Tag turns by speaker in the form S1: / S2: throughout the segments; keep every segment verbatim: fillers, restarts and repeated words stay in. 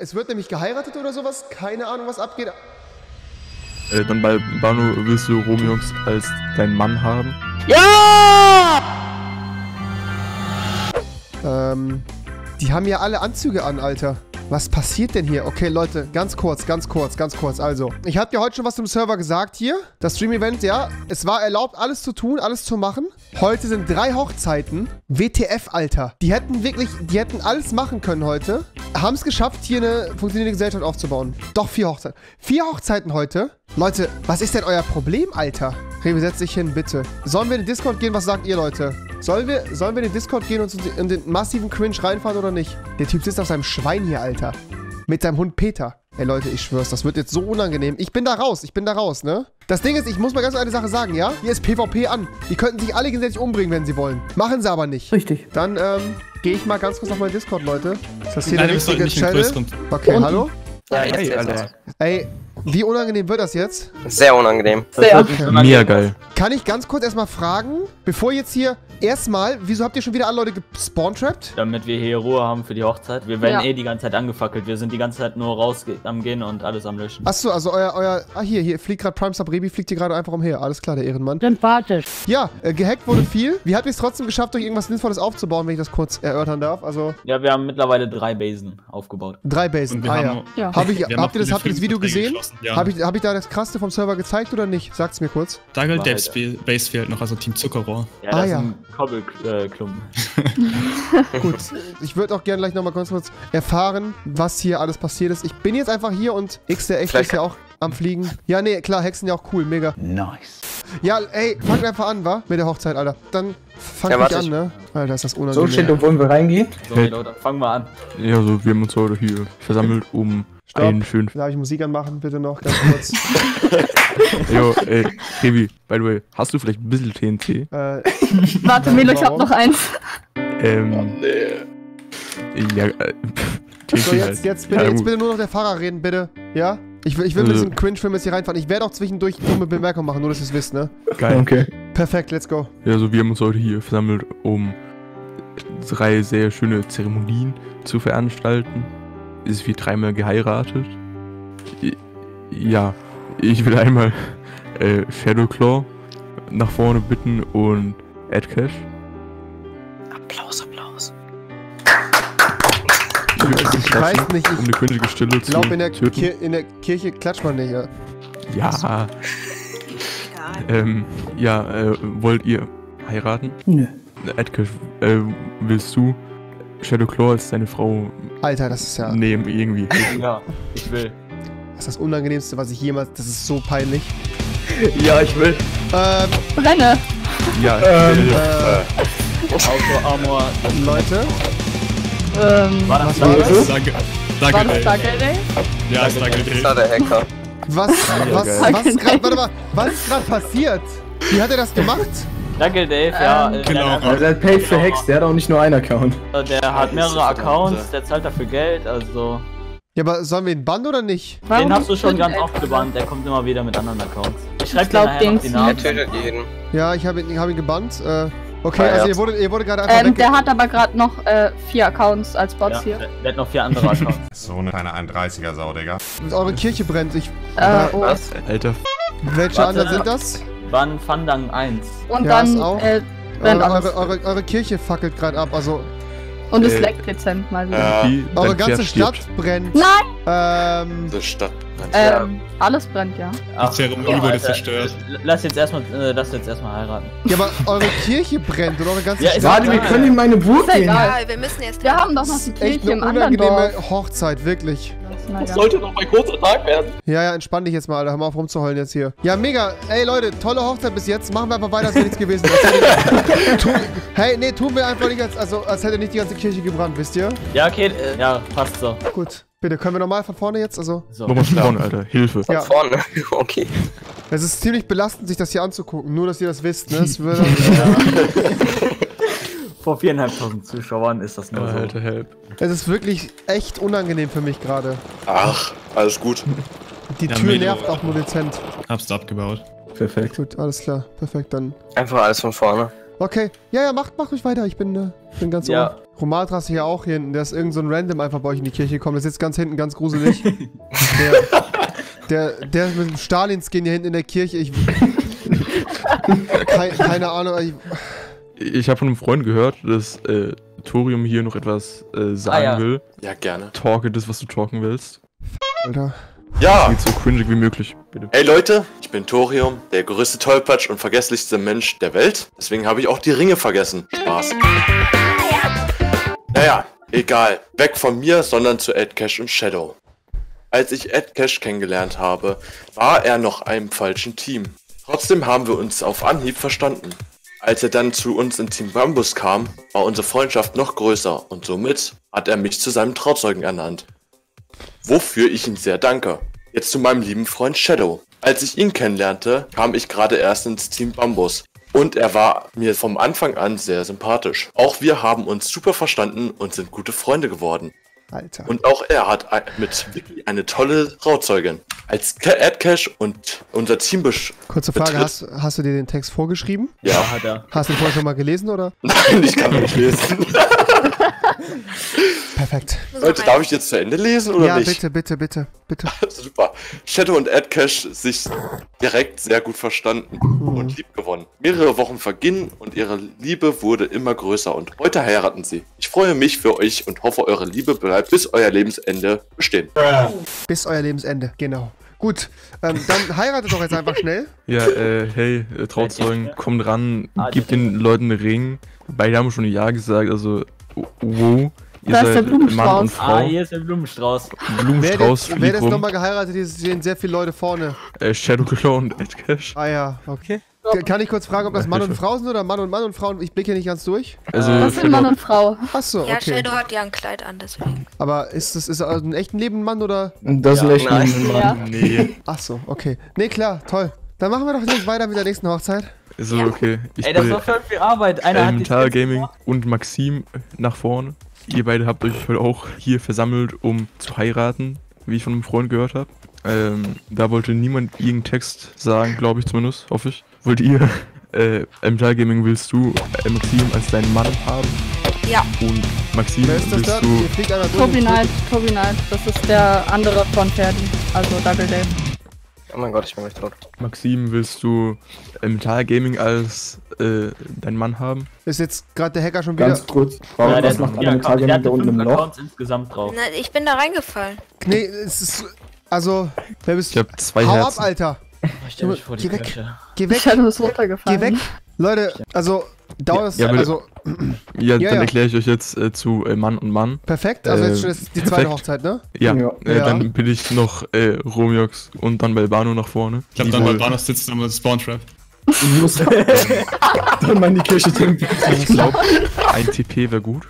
S1: Es wird nämlich geheiratet oder sowas. Keine Ahnung, was abgeht.
S2: Äh, dann bei Banu willst du Romeox als deinen Mann haben?
S3: Ja!
S1: Ähm, die haben ja alle Anzüge an, Alter. Was passiert denn hier? Okay, Leute, ganz kurz, ganz kurz, ganz kurz. Also, ich habe ja heute schon was zum Server gesagt hier. Das Stream-Event, ja. Es war erlaubt, alles zu tun, alles zu machen. Heute sind drei Hochzeiten. W T F, Alter. Die hätten wirklich, die hätten alles machen können heute. Haben es geschafft, hier eine funktionierende Gesellschaft aufzubauen. Doch, vier Hochzeiten. Vier Hochzeiten heute. Leute, was ist denn euer Problem, Alter? Rewe, setz dich hin, bitte. Sollen wir in den Discord gehen? Was sagt ihr, Leute? Sollen wir, sollen wir in den Discord gehen und in den massiven Cringe reinfahren oder nicht? Der Typ sitzt auf seinem Schwein hier, Alter. Mit seinem Hund Peter. Ey, Leute, ich schwör's, das wird jetzt so unangenehm. Ich bin da raus, ich bin da raus, ne? Das Ding ist, ich muss mal ganz eine Sache sagen, ja? Hier ist PvP an. Die könnten sich alle gegenseitig umbringen, wenn sie wollen. Machen sie aber nicht.
S3: Richtig.
S1: Dann, ähm, gehe ich mal ganz kurz auf meinen Discord, Leute. Ist das hier
S4: Nein,
S1: der richtige Channel? Okay,
S3: Und?
S1: hallo?
S5: Ja,
S2: Hey,
S5: jetzt
S2: Alter.
S1: Ey, wie unangenehm wird das jetzt?
S5: Sehr unangenehm.
S3: Sehr.
S1: Okay.
S2: Mega geil.
S1: Kann ich ganz kurz erstmal fragen, bevor jetzt hier erstmal, wieso habt ihr schon wieder alle Leute gespawn-trappt?
S6: Damit wir hier Ruhe haben für die Hochzeit. Wir werden
S3: Ja.
S6: eh die ganze Zeit angefackelt. Wir sind die ganze Zeit nur raus am Gehen und alles am Löschen.
S1: Achso, also euer, euer, ah hier, hier fliegt gerade Prime Sub Rebi, fliegt hier gerade einfach umher. Alles klar, der Ehrenmann.
S3: Sympathisch.
S1: Ja, äh, gehackt wurde viel. Wie habt ihr es trotzdem geschafft, euch irgendwas Sinnvolles aufzubauen, wenn ich das kurz erörtern darf? Also,
S6: Ja, wir haben mittlerweile drei Basen aufgebaut.
S1: drei Basen.
S4: Und wir
S1: Ah
S4: haben,
S1: ja.
S3: Ja.
S1: Hab ich,
S4: wir haben
S1: habt,
S4: auch
S1: ihr das,
S4: viele
S1: habt ihr das Video
S4: Friedensverträge
S1: gesehen?
S4: geschlossen, ja.
S1: Hab ich, hab ich da das Krasse vom Server gezeigt oder nicht? Sagt's mir kurz.
S4: Dagel
S6: War
S4: Devs
S6: halt-
S4: Base fehlt noch, also Team Zuckerrohr.
S6: Ja,
S1: Ah,
S6: das
S1: ja.
S6: ist ein Kobbelklumpen.
S1: Gut, ich würde auch gerne gleich nochmal ganz kurz erfahren, was hier alles passiert ist. Ich bin jetzt einfach hier und X der Echt
S5: Vielleicht-
S1: ist ja auch am Fliegen. Ja, nee, klar, Hexen ja auch cool, mega.
S3: Nice.
S1: Ja, ey, fangt einfach an, wa? Mit der Hochzeit, Alter. Dann fangt
S5: Ja,
S1: mich
S5: warte,
S1: an,
S5: ich-
S1: ne? Alter, ist das
S7: So
S1: unangenehm.
S7: steht, wollen wir reingehen?
S6: So, Leute, fangen wir an.
S2: Ja, also wir haben uns heute hier versammelt, um
S1: Stopp.
S2: einen schönen...
S1: Darf ich Musik anmachen, bitte noch, ganz kurz.
S2: Jo, ey, Revi, by the way, hast du vielleicht ein bisschen T N T?
S1: äh,
S8: Warte, Melo, ich hab
S1: Warum?
S8: noch eins.
S2: Ähm... Ja, äh, T N T
S1: so, jetzt,
S2: halt.
S1: jetzt, bitte,
S2: Ja,
S1: jetzt
S2: gut.
S1: bitte nur noch der Fahrer reden, bitte. Ja? Ich will, ich will ein
S2: Also-
S1: bisschen Cringe-Film jetzt hier reinfahren. Ich werde auch zwischendurch dumme Bemerkungen machen, nur dass ihr es wisst, ne?
S2: Geil.
S7: Okay.
S1: Perfekt, let's go.
S2: Ja, also wir haben uns heute hier versammelt, um drei sehr schöne Zeremonien zu veranstalten. Es wird dreimal geheiratet. I- Ja, ich will einmal äh, Shadowclaw nach vorne bitten und Adcash.
S5: Applaus, Applaus.
S1: Ich weiß nicht,
S2: um
S1: ich
S2: eine königliche Stille zu
S1: glaube, in, der
S2: töten.
S1: Kir- in der Kirche klatscht man nicht, ja.
S2: Ja. Ähm, ja, äh, wollt ihr heiraten?
S3: Nö.
S2: Adcash, äh, willst du Shadowclaw als deine Frau
S1: Alter, das ist ja...
S2: nehmen, irgendwie?
S6: Ja, ich will.
S1: Das ist das Unangenehmste, was ich jemals... Das ist so peinlich.
S5: Ja, ich will.
S1: Ähm,
S8: Brenne.
S2: Ja,
S7: Ähm,
S2: äh,
S6: Auto Armor.
S1: Leute,
S8: Ähm,
S6: War das
S1: was war das?
S4: Dagel,
S8: war
S4: Dagel
S8: das
S4: Day.
S8: Dagel Day?
S4: Ja, ist Dagel
S5: Das
S4: Day.
S5: war der Hacker.
S1: Was, was,
S2: geil.
S1: was ist gerade... Warte mal, was ist gerade passiert? Wie hat er das gemacht?
S6: Danke, Dave. Ja,
S8: Ähm,
S6: äh,
S4: Genau.
S6: der,
S7: Also er hat Paid verhext, der hat auch nicht nur einen Account.
S6: hat, der hat mehrere Accounts, der zahlt dafür Geld, also.
S1: Ja, aber sollen wir ihn bannen oder nicht?
S8: Warum
S6: Den hast du schon
S8: tötet
S6: ganz
S8: er
S6: oft gebannt, der kommt immer wieder mit anderen Accounts. Ich schreib
S8: Ich
S6: dir
S8: glaub,
S6: nachher
S8: den
S6: noch die
S8: ziehen
S5: Er
S6: Namen.
S5: tötet jeden.
S1: Ja, ich habe ihn, ich hab ihn gebannt. Äh, okay,
S5: Ah, ja.
S1: also ihr wurde, ihr wurde gerade einfach
S8: Ähm,
S1: wegge...
S8: der hat aber gerade noch äh, vier Accounts als Bots
S6: Ja,
S8: hier.
S6: der, der hat noch vier andere Accounts.
S9: So eine kleine einunddreißiger Sau, Digga.
S1: Eure Kirche brennt. Ich,
S8: Äh, oh.
S5: Was?
S2: Alter,
S1: welche
S6: Warte.
S1: anderen sind das?
S6: Wann Fandang eins?
S8: Und
S1: Ja, ist
S8: dann
S1: auch.
S8: äh, brennt
S1: Eure,
S8: alles.
S1: eure, eure, eure Kirche fackelt gerade ab. Also,
S8: Und es
S2: äh,
S8: leckt dezent mal wieder.
S9: Ja,
S2: die,
S1: eure
S2: dein
S1: ganze
S2: Pferd
S1: Stadt
S2: stirbt.
S1: brennt.
S8: Nein!
S1: Ähm,
S9: die Stadt.
S8: Ähm, alles brennt, ja.
S6: Ach,
S4: Zeremonie wurde zerstört.
S6: Lass jetzt erstmal, äh, lass jetzt erstmal heiraten.
S1: ja, aber eure Kirche brennt und eure ganze
S6: Ja, ist
S1: Stadt.
S7: Warte, wir
S6: egal.
S7: können in meine Burg
S8: Ist ja
S7: gehen.
S8: egal.
S10: wir müssen jetzt.
S8: Wir haben doch noch die
S1: Echt
S8: Kirche
S1: eine
S8: im anderen
S1: unangenehme
S8: Dorf.
S1: Hochzeit, wirklich.
S8: Na ja.
S5: Sollte noch mein kurzer Tag werden.
S1: Ja, ja, entspann dich jetzt mal, Alter. Hör mal auf rumzuheulen jetzt hier. Ja, mega. Ey, Leute, tolle Hochzeit bis jetzt. Machen wir einfach weiter, als wäre nichts gewesen. Als hätte- tu, hey, nee, tun wir einfach nicht, als, also, als hätte nicht die ganze Kirche gebrannt, wisst ihr?
S6: Ja, okay, äh, ja, passt so.
S1: Gut. Bitte, können wir nochmal von vorne jetzt? Also,
S6: So.
S2: Nochmal von vorne, Alter. Hilfe.
S1: ja.
S5: Vorne. Okay.
S1: Es ist ziemlich belastend, sich das hier anzugucken. Nur, dass ihr das wisst, ne? Es würde,
S6: Vor viereinhalbtausend Zuschauern ist das nur so.
S2: Alter, help.
S1: es ist wirklich echt unangenehm für mich gerade.
S9: Ach, alles gut.
S1: Die
S4: Ja,
S1: Tür
S4: Melo.
S1: nervt auch nur dezent.
S4: Hab's abgebaut.
S7: Perfekt.
S1: Gut, alles klar. Perfekt, dann.
S5: Einfach alles von vorne.
S1: Okay. Ja, ja, macht, macht ruhig weiter. Ich bin, äh, bin ganz
S6: Ja.
S1: ohr. Romatra hier auch hier hinten. Der ist irgend so ein Random einfach bei euch in die Kirche gekommen. Der sitzt ganz hinten, ganz gruselig. der, der, der mit dem Stalin-Skin hier hinten in der Kirche. Ich, keine, keine Ahnung. Ich,
S2: Ich habe von einem Freund gehört, dass äh, Thorium hier noch etwas äh, sagen
S6: Ah, ja.
S2: will.
S9: Ja, gerne.
S2: Talke das, was du talken willst.
S1: Alter.
S9: Ja,
S2: Geht so cringig wie möglich, bitte.
S9: hey Leute, ich bin Thorium, der größte Tollpatsch und vergesslichste Mensch der Welt. Deswegen habe ich auch die Ringe vergessen. Spaß. Naja, egal. Weg von mir, sondern zu Edcash und Shadow. Als ich Edcash kennengelernt habe, war er noch einem falschen Team. Trotzdem haben wir uns auf Anhieb verstanden. Als er dann zu uns in Team Bambus kam, war unsere Freundschaft noch größer und somit hat er mich zu seinem Trauzeugen ernannt. Wofür ich ihm sehr danke. Jetzt zu meinem lieben Freund Shadow. Als ich ihn kennenlernte, kam ich gerade erst ins Team Bambus. Und er war mir vom Anfang an sehr sympathisch. Auch wir haben uns super verstanden und sind gute Freunde geworden.
S1: Alter.
S9: Und auch er hat ein- mit Vicky eine tolle Trauzeugin. Als Adcash und unser Team besch...
S1: Kurze Frage,
S9: betritt-
S1: hast, hast du dir den Text vorgeschrieben?
S9: Ja,
S6: Hat er.
S1: Hast du ihn vorher schon mal gelesen, oder?
S9: nein, ich kann nicht lesen.
S1: Perfekt.
S9: Leute, darf ich jetzt zu Ende lesen oder
S1: Ja,
S9: nicht?
S1: bitte, bitte, bitte, bitte.
S9: Super. Shadow und Adcash sich direkt sehr gut verstanden und lieb gewonnen. Mehrere Wochen vergingen und ihre Liebe wurde immer größer und heute heiraten sie. Ich freue mich für euch und hoffe, eure Liebe bleibt bis euer Lebensende bestehen.
S1: Bis euer Lebensende, genau. Gut, ähm, dann heiratet doch jetzt einfach schnell.
S2: Ja, äh, hey, äh, Trauzeugen, kommt ran, gebt den Leuten einen Ring. Beide haben schon Ja gesagt, also, wow. Ihr
S8: Da ist
S2: seid
S8: der Blumenstrauß.
S2: Mann und Frau.
S6: Ah, hier ist der Blumenstrauß.
S1: Wer
S2: Blumenstrauß
S1: jetzt, wer
S2: fliegt
S1: das
S2: rum.
S1: nochmal geheiratet ist, sehen sehr viele Leute vorne.
S2: Äh, Shadowclaw und Edcash.
S1: Ah ja, okay. K- Kann ich kurz fragen, ob das Mann und Frau sind oder Mann und Mann und Frau? Ich blicke hier nicht ganz durch.
S2: Also,
S8: Das sind Mann und Frau.
S1: Achso,
S10: Ja,
S1: okay.
S10: Shadow hat ja ein Kleid an, deswegen.
S1: Aber ist das ist das im echten Leben ein Mann oder?
S7: Das ist
S6: Ja,
S7: echt
S5: nein.
S7: ein Mann.
S8: Ja.
S2: nee.
S1: Achso, okay. Nee, klar, toll. Dann machen wir doch jetzt weiter mit der nächsten Hochzeit.
S2: Also, okay. Ich
S6: Ey, das
S2: bin
S6: war voll viel Arbeit. Einer hat die
S2: Elemental
S6: Skills
S2: Gaming
S6: gemacht.
S2: und Maxim nach vorne. Ihr beide habt euch heute auch hier versammelt, um zu heiraten, wie ich von einem Freund gehört habe. Ähm, da wollte niemand irgendeinen Text sagen, glaube ich zumindest, hoffe ich. Wollt ihr, äh, Elemental Gaming willst du äh, Maxim als deinen Mann haben?
S10: Ja.
S2: Und Maxim
S1: Wer ist das
S2: willst
S1: da?
S2: du...
S1: Hier fliegt einer durch.
S8: Toby Knight, Toby Knight. Das ist der andere von Ferdi. Also Double Dave.
S5: Oh mein Gott, ich bin gleich tot.
S2: Maxim, willst du Elemental Gaming als äh, deinen Mann haben?
S1: Ist jetzt gerade der Hacker schon wieder.
S7: Ganz kurz. Warum,
S6: Ja, der,
S7: was macht
S6: der,
S7: Elemental
S6: der
S7: Gaming
S6: hatte
S7: da unten im
S6: fünf
S7: Loch?
S6: Accounts insgesamt drauf.
S10: Na, ich bin da reingefallen.
S1: Nee, es ist. Also, wer bist
S2: Ich habe zwei
S1: Hau
S2: Herzen.
S1: ab, Alter.
S6: Ich stell mich vor die
S1: Geh weg.
S6: Kirche.
S1: Geh weg.
S8: Shadow ist runtergefallen.
S1: Geh weg. Leute, also, dauert es.
S2: Ja, bitte.
S1: also,
S2: Ja,
S1: Ja,
S2: dann
S1: ja.
S2: erkläre ich euch jetzt äh, zu äh, Mann und Mann.
S1: perfekt. Also, jetzt
S2: Äh,
S1: schon ist die zweite
S2: perfekt.
S1: Hochzeit, ne?
S2: Ja,
S7: Ja.
S2: Äh,
S1: Ja.
S2: dann bitte ich noch äh, Romiox und dann Belbano nach vorne.
S4: Ich glaube,
S2: Die
S4: dann
S2: wohl-
S4: mal Banos sitzt am Spawntrap.
S7: Ich muss dann mal in die Kirche denken.
S2: Ich glaube, ein T P wäre gut.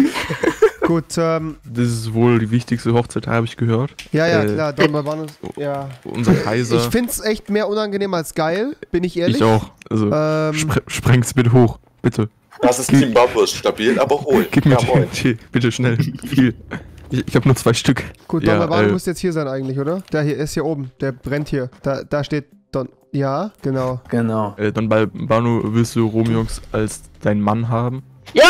S1: Gut, ähm,
S2: Das ist wohl die wichtigste Hochzeit, habe ich gehört.
S1: ja, ja,
S2: Äh,
S1: klar, Don Barbanos. Ja.
S2: Unser Kaiser.
S1: Ich find's echt mehr unangenehm als geil, bin ich ehrlich.
S2: Ich auch. Also,
S1: Ähm,
S2: spre spreng's bitte hoch. Bitte.
S9: Das ist Team Bambus, stabil, aber hohl.
S2: Gib mir
S9: Ja, moin.
S2: T N T. Bitte schnell. Viel. Ich, ich habe nur zwei Stück.
S1: Gut, Don
S2: Ja,
S1: Barbano
S2: äh,
S1: müsste jetzt hier sein eigentlich, oder? Der hier ist hier oben, der brennt hier. Da, da steht Don. Ja, genau.
S7: Genau.
S2: Äh, dann bei Banu willst du Romiox als deinen Mann haben.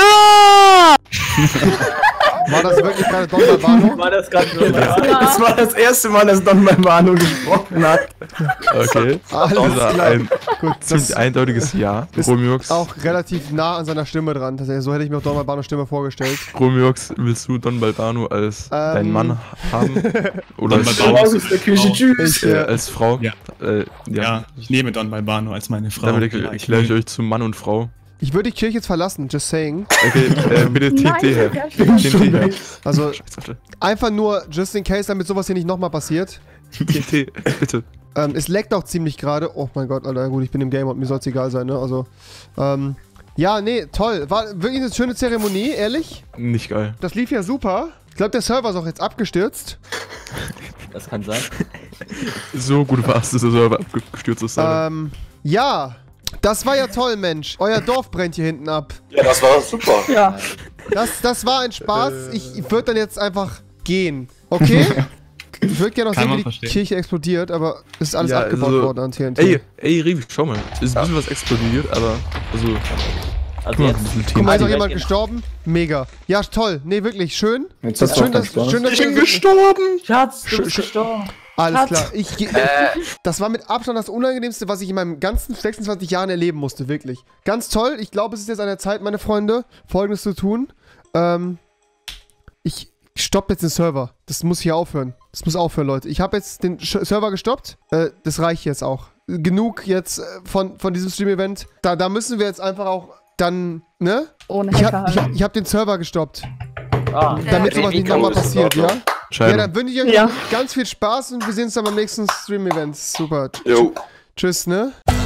S1: War das wirklich gerade Don Barbano?
S6: War das gerade so?
S7: Das war das erste Mal, dass Don Barbano gesprochen hat.
S2: Okay.
S1: Alles
S2: Also
S1: klar.
S2: ein
S1: Gut,
S2: ziemlich
S1: das
S2: eindeutiges Ja.
S1: ist
S2: Romiox.
S1: auch relativ nah an seiner Stimme dran. Tatsächlich, so hätte ich mir auch Don Barbanos Stimme vorgestellt.
S2: Romiox, willst du Don Balbano als
S1: Ähm.
S2: deinen Mann haben? Oder
S4: Don
S2: als
S4: Balbano.
S2: Frau?
S7: Raus aus der Küche,
S4: Frau.
S7: tschüss.
S1: Ich,
S2: Äh,
S1: äh,
S2: als Frau?
S4: Ja.
S2: Äh,
S4: Ja,
S2: ja.
S4: ich nehme Don Balbano als meine Frau.
S2: Damit
S4: Ja,
S2: erkläre ich
S4: will-
S2: euch zu Mann und Frau.
S1: ich würde die Kirche jetzt verlassen, just saying.
S2: Okay, äh, bitte T N T her.
S8: Nein,
S2: T N T her.
S1: Also
S2: Scheiße,
S1: einfach nur just in case, damit sowas hier nicht nochmal passiert.
S2: T N T, bitte.
S1: Ähm, es leckt auch ziemlich gerade. Oh mein Gott, Alter, gut, ich bin im Game und mir soll es egal sein, ne? Also, ähm, ja, nee, toll. War wirklich eine schöne Zeremonie, ehrlich.
S2: Nicht geil.
S1: Das lief ja super. Ich glaube, der Server ist auch jetzt abgestürzt.
S6: Das kann sein.
S2: So gut war es, dass der Server abgestürzt ist. Alter.
S1: Ähm, ja. Das war ja toll, Mensch. Euer Dorf brennt hier hinten ab.
S9: Ja, das war super.
S8: Ja.
S1: Das, das war ein Spaß. Ich würde dann jetzt einfach gehen. Okay? Ich würde gerne noch
S4: Kann
S1: sehen,
S4: man
S1: wie die
S4: verstehen.
S1: Kirche explodiert, aber es ist alles
S2: Ja,
S1: abgebaut
S2: also-
S1: worden an T N T.
S2: Ey, ey, Revi, schau mal. Es ist ein bisschen was explodiert, aber. Also.
S6: Also jetzt.
S1: Guck mal, ist
S6: die
S1: auch jemand
S6: Welt
S1: gestorben. Mega. Ja, toll. Nee, wirklich, schön.
S7: Jetzt
S1: Das
S7: hast
S1: ist
S7: du
S1: schön,
S7: auch
S1: dass,
S7: keinen Spaß.
S1: schön, dass
S9: Ich bin
S1: wir-
S9: gestorben!
S6: Schatz, du
S1: Sch-
S6: bist
S1: sch-
S6: gestorben.
S1: Alles
S6: Schatz.
S1: klar. Ich, ge- das war mit Abstand das Unangenehmste, was ich in meinem ganzen sechsundzwanzig Jahren erleben musste, wirklich. Ganz toll. Ich glaube, es ist jetzt an der Zeit, meine Freunde, Folgendes zu tun. Ähm, ich stoppe jetzt den Server. Das muss hier aufhören. Das muss aufhören, Leute. Ich habe jetzt den Sch Server gestoppt. Äh, das reicht jetzt auch. Genug jetzt äh, von, von diesem Stream-Event. Da, da müssen wir jetzt einfach auch dann, ne?
S8: Ohne
S1: Ich
S8: Hacker
S1: habe ich
S8: halt.
S1: hab, ich hab den Server gestoppt.
S6: Ah,
S1: Damit sowas nicht nochmal passiert, ja? Ja,
S2: Scheidung.
S1: dann wünsche ich euch
S8: Ja.
S1: ganz viel Spaß und wir sehen uns dann beim nächsten Stream-Event. Super.
S9: Jo.
S1: Tschüss, ne?